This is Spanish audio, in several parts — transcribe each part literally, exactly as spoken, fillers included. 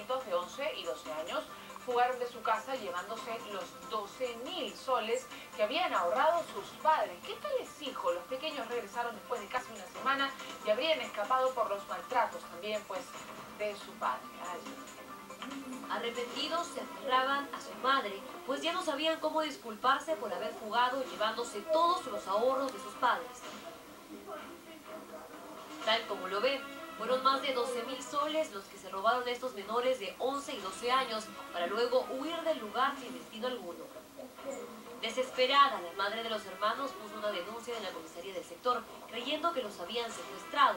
jovencitos de once y doce años fugaron de su casa llevándose los doce mil soles que habían ahorrado sus padres. ¿Qué tal les dijo? Los pequeños regresaron después de casi una semana y habrían escapado por los maltratos también, pues, de su padre. Ay. Arrepentidos se aferraban a su madre, pues ya no sabían cómo disculparse por haber fugado llevándose todos los ahorros de sus padres. Tal como lo ve, fueron más de doce mil soles los que se robaron estos menores de once y doce años para luego huir del lugar sin destino alguno. Desesperada, la madre de los hermanos puso una denuncia en la comisaría del sector, creyendo que los habían secuestrado.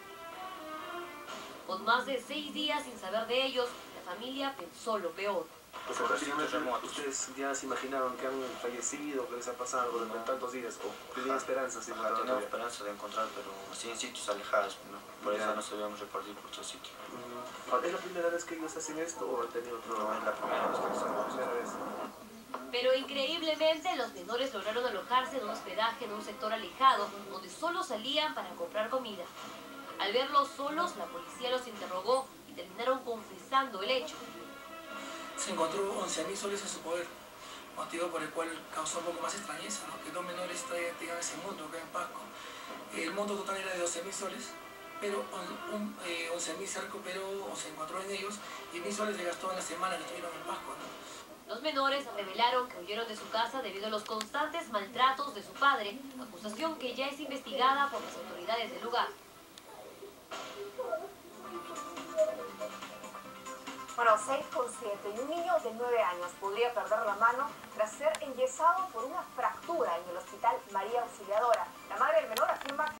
Con más de seis días sin saber de ellos, la familia pensó lo peor. Pues prácticamente ustedes ya se imaginaban que han fallecido, que les ha pasado durante tantos días, o tenían esperanzas de encontrar. Teníamos esperanza de encontrar, pero así en sitios alejados, ¿no? Por eso no sabíamos repartir por otros sitios. Mm. ¿Es la primera vez que ellos hacen esto o han tenido otro? No, es la primera vez que lo hacemos. La primera vez. Pero increíblemente los menores lograron alojarse en un hospedaje en un sector alejado, donde solo salían para comprar comida. Al verlos solos, la policía los interrogó y terminaron confesando el hecho. Se encontró once mil soles en su poder, motivo por el cual causó un poco más extrañeza, ¿no? Que dos menores todavía tengan ese monto acá en Pasco. El monto total era de doce mil soles, pero un, eh, once mil se recuperó o se encontró en ellos y mil soles se gastó en la semana que estuvieron en Pasco, ¿no? Los menores revelaron que huyeron de su casa debido a los constantes maltratos de su padre, acusación que ya es investigada por las autoridades del lugar. Bueno, seis con siete y un niño de nueve años podría perder la mano tras ser enyesado por una fractura en el hospital María Auxiliadora. La madre del menor afirma